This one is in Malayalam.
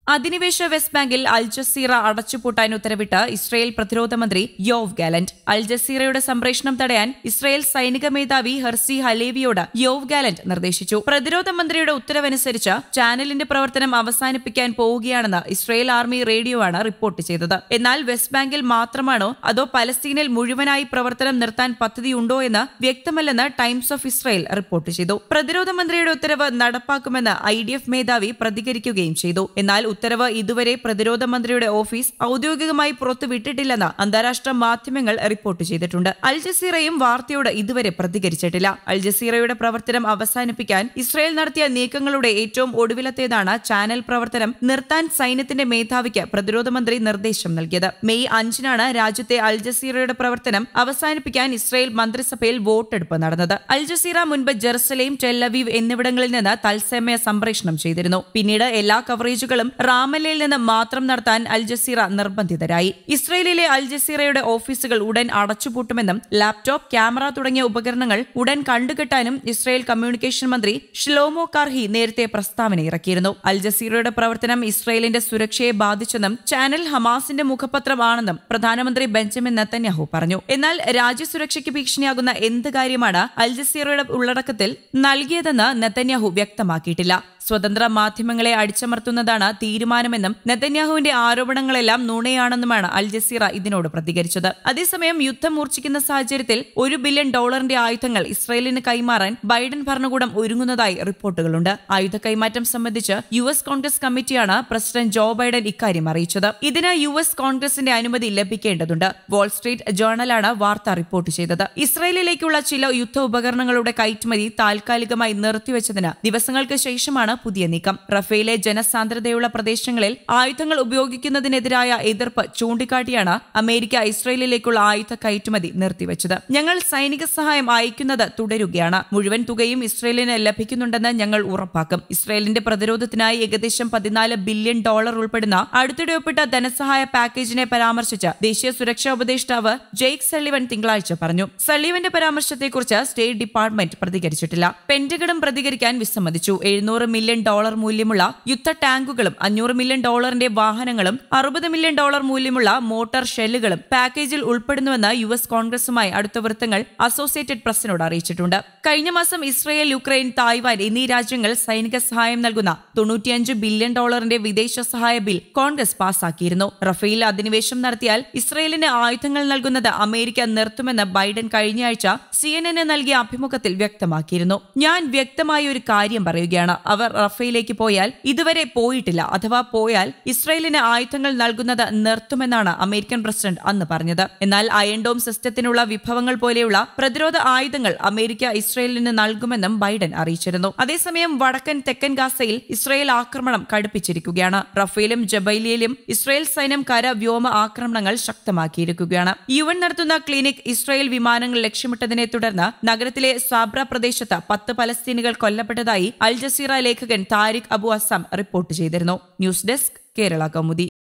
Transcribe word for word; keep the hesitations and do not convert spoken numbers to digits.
അധിനിവേശ വെസ്റ്റ് ബാങ്കിൽ അൽ ജസീറ അടച്ചുപൂട്ടാൻ ഉത്തരവിട്ട് ഇസ്രയേൽ പ്രതിരോധ മന്ത്രി യോവ് ഗാലന്റ്. അൽ ജസീറയുടെ സംപ്രേഷണം തടയാൻ ഇസ്രയേൽ സൈനിക മേധാവി ഹെർസി ഹലേവിയോട് യോവ് ഗാലന്റ് നിർദ്ദേശിച്ചു. പ്രതിരോധ മന്ത്രിയുടെ ഉത്തരവനുസരിച്ച് ചാനലിന്റെ പ്രവർത്തനം അവസാനിപ്പിക്കാൻ പോവുകയാണെന്ന് ഇസ്രയേൽ ആർമി റേഡിയോ ആണ് റിപ്പോർട്ട് ചെയ്തത്. എന്നാൽ വെസ്റ്റ് ബാങ്കിൽ മാത്രമാണോ അതോ പലസ്തീനിൽ മുഴുവനായി പ്രവർത്തനം നിർത്താൻ പദ്ധതിയുണ്ടോ എന്ന് വ്യക്തമല്ലെന്ന് ടൈംസ് ഓഫ് ഇസ്രയേൽ റിപ്പോർട്ട് ചെയ്തു. പ്രതിരോധ മന്ത്രിയുടെ ഉത്തരവ് നടപ്പാക്കുമെന്ന് ഐ ഡി എഫ് മേധാവി പ്രതികരിക്കുകയും ചെയ്തു. എന്നാൽ ഉത്തരവ് ഇതുവരെ പ്രതിരോധ മന്ത്രിയുടെ ഓഫീസ് ഔദ്യോഗികമായി പുറത്തുവിട്ടിട്ടില്ലെന്ന് അന്താരാഷ്ട്ര മാധ്യമങ്ങൾ റിപ്പോർട്ട് ചെയ്തിട്ടുണ്ട്. അൽ ജസീറയും വാർത്തയോട് ഇതുവരെ പ്രതികരിച്ചിട്ടില്ല. അൽ ജസീറയുടെ പ്രവർത്തനം അവസാനിപ്പിക്കാൻ ഇസ്രയേൽ നടത്തിയ നീക്കങ്ങളുടെ ഏറ്റവും ഒടുവിലത്തേതാണ് ചാനൽ പ്രവർത്തനം നിർത്താൻ സൈന്യത്തിന്റെ മേധാവിക്ക് പ്രതിരോധ മന്ത്രി നിർദ്ദേശം നൽകിയത്. മെയ് അഞ്ചിനാണ് രാജ്യത്തെ അൽ ജസീറയുടെ പ്രവർത്തനം അവസാനിപ്പിക്കാൻ ഇസ്രയേൽ മന്ത്രിസഭയിൽ വോട്ടെടുപ്പ് നടന്നത്. അൽ ജസീറ മുൻപ് ജെറുസലേം, ടെൽ അവീവ് എന്നിവിടങ്ങളിൽ നിന്ന് തത്സമയ സംപ്രേഷണം ചെയ്തിരുന്നു. പിന്നീട് എല്ലാ കവറേജുകളും റാമല്ലയിൽ നിന്ന് മാത്രം നടത്താൻ അൽ ജസീറ നിർബന്ധിതരായി. ഇസ്രയേലിലെ അൽ ജസീറയുടെ ഓഫീസുകൾ ഉടൻ അടച്ചുപൂട്ടുമെന്നും ലാപ്ടോപ്പ്, ക്യാമറ തുടങ്ങിയ ഉപകരണങ്ങൾ ഉടൻ കണ്ടുകെട്ടാനും ഇസ്രയേൽ കമ്മ്യൂണിക്കേഷൻ മന്ത്രി ഷ്ലോമോ കാർഹി നേരത്തെ പ്രസ്താവന ഇറക്കിയിരുന്നു. അൽ ജസീറയുടെ പ്രവർത്തനം ഇസ്രയേലിന്റെ സുരക്ഷയെ ബാധിച്ചെന്നും ചാനൽ ഹമാസിന്റെ മുഖപത്രമാണെന്നും പ്രധാനമന്ത്രി ബെഞ്ചമിൻ നെതന്യാഹു പറഞ്ഞു. എന്നാൽ രാജ്യസുരക്ഷയ്ക്ക് ഭീഷണിയാകുന്ന എന്ത് കാര്യമാണ് അൽ ജസീറയുടെ ഉള്ളടക്കത്തിൽ നൽകിയതെന്ന് നെതന്യാഹു വ്യക്തമാക്കിയിട്ടില്ല. സ്വതന്ത്ര മാധ്യമങ്ങളെ അടിച്ചമർത്തുന്നതാണ് തീരുമാനമെന്നും നെതന്യാഹുവിന്റെ ആരോപണങ്ങളെല്ലാം നുണയാണെന്നുമാണ് അൽ ജസീറ ഇതിനോട് പ്രതികരിച്ചത്. അതേസമയം യുദ്ധം മൂർച്ഛിക്കുന്ന സാഹചര്യത്തിൽ ഒരു ബില്യൺ ഡോളറിന്റെ ആയുധങ്ങൾ ഇസ്രയേലിന് കൈമാറാൻ ബൈഡൻ ഭരണകൂടം ഒരുങ്ങുന്നതായി റിപ്പോർട്ടുകളുണ്ട്. ആയുധ കൈമാറ്റം സംബന്ധിച്ച് യു എസ് കോൺഗ്രസ് കമ്മിറ്റിയാണ് പ്രസിഡന്റ് ജോ ബൈഡൻ ഇക്കാര്യം അറിയിച്ചത്. ഇതിന് യു എസ് കോൺഗ്രസിന്റെ അനുമതി ലഭിക്കേണ്ടതുണ്ട്. വാൾസ്ട്രീറ്റ് ജേർണലാണ് വാർത്ത റിപ്പോർട്ട് ചെയ്തത്. ഇസ്രയേലിലേക്കുള്ള ചില യുദ്ധ ഉപകരണങ്ങളുടെ കയറ്റുമതി താൽക്കാലികമായി നിർത്തിവെച്ചതിന് ദിവസങ്ങൾക്ക് ശേഷമാണ് പുതിയ നീക്കം. റഫേലെ ജനസാന്ദ്രതയുള്ള പ്രദേശങ്ങളിൽ ആയുധങ്ങൾ ഉപയോഗിക്കുന്നതിനെതിരായ എതിർപ്പ് ചൂണ്ടിക്കാട്ടിയാണ് അമേരിക്ക ഇസ്രയേലിലേക്കുള്ള ആയുധ കയറ്റുമതി നിർത്തിവെച്ചത്. ഞങ്ങൾ സൈനിക സഹായം അയക്കുന്നത് തുടരുകയാണ്. മുഴുവൻ തുകയും ഇസ്രയേലിന് ലഭിക്കുന്നുണ്ടെന്ന് ഞങ്ങൾ ഉറപ്പാക്കും. ഇസ്രയേലിന്റെ പ്രതിരോധത്തിനായി ഏകദേശം പതിനാല് ബില്യൺ ഡോളർ ഉൾപ്പെടുന്ന അടുത്തിടെ ഒപ്പിട്ട ധനസഹായ പാക്കേജിനെ പരാമർശിച്ച് ദേശീയ സുരക്ഷാ ഉപദേഷ്ടാവ് ജെയ്ക് സള്ളിവൻ തിങ്കളാഴ്ച പറഞ്ഞു. സള്ളിവന്റെ പരാമർശത്തെക്കുറിച്ച് സ്റ്റേറ്റ് ഡിപ്പാർട്ട്മെന്റ് പ്രതികരിച്ചിട്ടില്ല. പെന്റഗണും പ്രതികരിക്കാൻ വിസമ്മതിച്ചു. എഴുന്നൂറ് മില്യൺ ഡോളർ മൂല്യമുള്ള യുദ്ധ ടാങ്കുകളും അഞ്ഞൂറ് മില്യൺ ഡോളറിന്റെ വാഹനങ്ങളും അറുപത് മില്യൺ ഡോളർ മൂല്യമുള്ള മോട്ടോർ ഷെല്ലുകളും പാക്കേജിൽ ഉൾപ്പെടുന്നുവെന്ന് യു എസ് കോൺഗ്രസുമായി അടുത്ത വൃത്തങ്ങൾ അസോസിയേറ്റഡ് പ്രസിനോട് അറിയിച്ചിട്ടുണ്ട്. കഴിഞ്ഞ മാസം ഇസ്രയേൽ, യുക്രൈൻ, തായ്വാൻ എന്നീ രാജ്യങ്ങൾ സൈനിക സഹായം നൽകുന്ന തൊണ്ണൂറ്റിയഞ്ച് ബില്യൺ ഡോളറിന്റെ വിദേശ സഹായ ബിൽ കോൺഗ്രസ് പാസാക്കിയിരുന്നു. റഫേൽ അധിനിവേശം നടത്തിയാൽ ഇസ്രയേലിന് ആയുധങ്ങൾ നൽകുന്നത് അമേരിക്ക നിർത്തുമെന്ന് ബൈഡൻ കഴിഞ്ഞയാഴ്ച സി എൻ എന് നൽകിയ അഭിമുഖത്തിൽ വ്യക്തമാക്കിയിരുന്നു. ഞാൻ വ്യക്തമായ ഒരു കാര്യം പറയുകയാണ്. അവർ റഫേലിലേക്ക് പോയാൽ ഇതുവരെ പോയിട്ടില്ല. അഥവാ പോയാൽ ഇസ്രയേലിന് ആയുധങ്ങൾ നൽകുന്നത് നിർത്തുമെന്നാണ് അമേരിക്കൻ പ്രസിഡന്റ് അന്ന് പറഞ്ഞത്. എന്നാൽ അയൺ ഡോം സിസ്റ്റത്തിനുള്ള വിഭവങ്ങൾ പോലെയുള്ള പ്രതിരോധ ആയുധങ്ങൾ അമേരിക്ക ഇസ്രയേലിന് നൽകുമെന്നും ബൈഡൻ അറിയിച്ചിരുന്നു. അതേസമയം വടക്കൻ തെക്കൻ ഗാസയിൽ ഇസ്രയേൽ ആക്രമണം കടുപ്പിച്ചിരിക്കുകയാണ്. റഫേലും ജബൈലിയയിലും ഇസ്രയേൽ സൈന്യം കര വ്യോമ ആക്രമണങ്ങൾ ശക്തമാക്കിയിരിക്കുകയാണ്. യു എൻ നടത്തുന്ന ക്ലിനിക് ഇസ്രയേൽ വിമാനങ്ങൾ ലക്ഷ്യമിട്ടതിനെ തുടർന്ന് നഗരത്തിലെ സാബ്ര പ്രദേശത്ത് പത്ത് പലസ്തീനികൾ കൊല്ലപ്പെട്ടതായി അൽ ജസീറ ലേഖകൻ താരിഖ് അബു അസം റിപ്പോർട്ട് ചെയ്തിരുന്നു. News desk, Kerala Kaumudi.